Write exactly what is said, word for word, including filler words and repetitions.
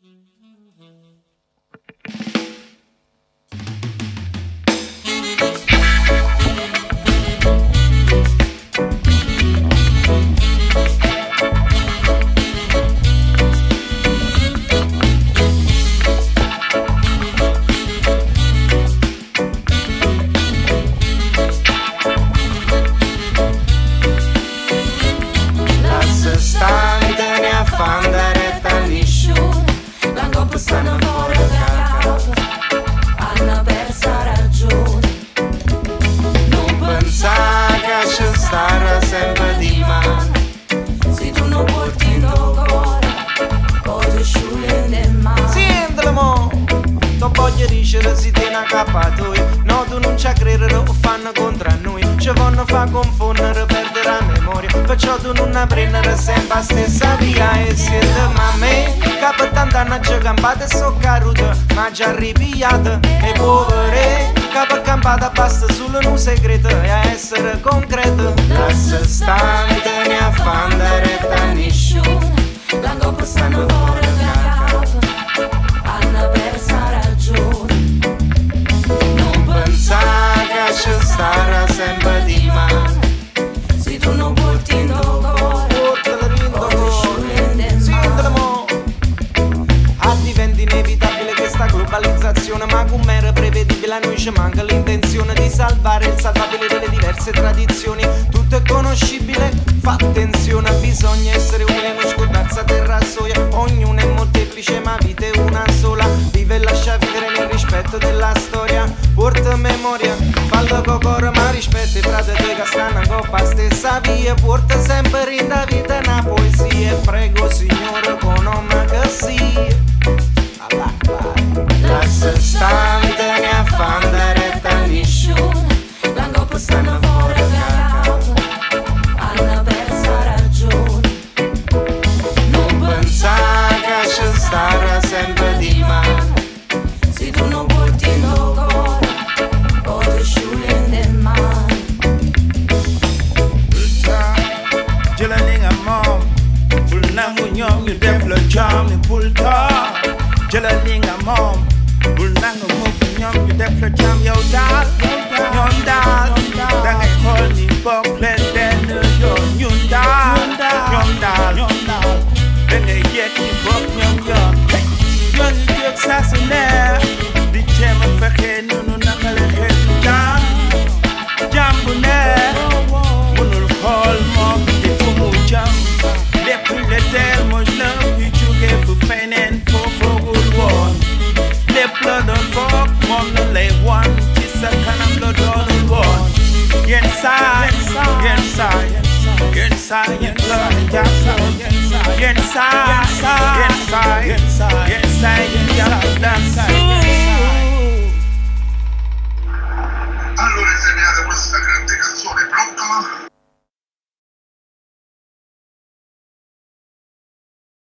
Stanno fuori da capo, hanno perso ragione. Non pensare che ci starà sempre di mano. Se tu non porti in tuo cuore, poi ti scioglie nel mare. Sentilo mo, tu voglio dicere si tiene accappatoio. No, tu non ci credere o fanno contro noi. Ci fanno fa confondere, perdere la memoria. Perciò tu non prendere sempre la stessa via. E siete ma me che tanti anni ci campate e so caruto, ma già ripigliate. E povere che per campata basta solo un segreto e a essere concreto. Lascia stante ne affandare da nessuno. La coppa stanno fuori da capo, hanno perso ragione. Non pensare che ci starà sempre di mano. Se tu non porti in tuo cuore, poi ti scioglie nel mare. Diventa inevitabile questa globalizzazione, ma come era prevedibile a noi ci manca l'intenzione di salvare il salvabile delle diverse tradizioni. Tutto è conoscibile, fa attenzione, bisogna essere umili e non scordarsi a terra soia. Ognuno è molteplice ma vita è una sola. Vive e lascia vivere nel rispetto della storia. Porta memoria, fallo con cuore ma rispetti i fratelli che stanno in coppa stessa via. Porta sempre in da vita una poesia e prego Signore con nome che sia. Lascia stante ne affandare da nessuno. La coppa stanno fuori da capo, hanno perso ragione. Non pensare che ci starà sempre di mano. Se tu non porti in tuo cuore, poi ti scioglie nel mare. Jëla li nga moom bul nangu ñoom ñu def la jaam ni bul taa. Jëla li nga moom bul nangu mukk ñoom ñu def la jaam. Yow daal ñoom daal da ngay xool ni bokk leen benn yoon. Ñun daal ñoom daal da ngay yegg ni bokk ñoom yoon. Yoon yu jóg saa su ne di jéem a fexe nunu naka la xeetu jaam. Jaam bu ne mënul xool moom di fu mu jam. Lépp le teel moj la yu jóge fu feneen foo foogul woon. Lépp la doon foog moom la lay wan ci sa kanam la doonul woon. Yenn saa yenn saa yenn saa yenn saa yenn saa yenn saa yenn saa yenn saa yenn saa. Allora insegnate questa grande canzone, pronto?